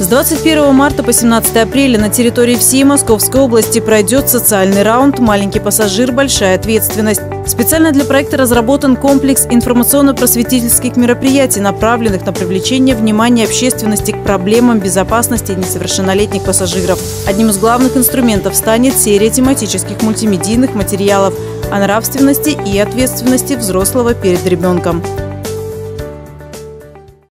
21 марта по 17 апреля на территории всей Московской области пройдет социальный раунд «Маленький пассажир. Большая ответственность». Специально для проекта разработан комплекс информационно-просветительских мероприятий, направленных на привлечение внимания общественности к проблемам безопасности несовершеннолетних пассажиров. Одним из главных инструментов станет серия тематических мультимедийных материалов о нравственности и ответственности взрослого перед ребенком.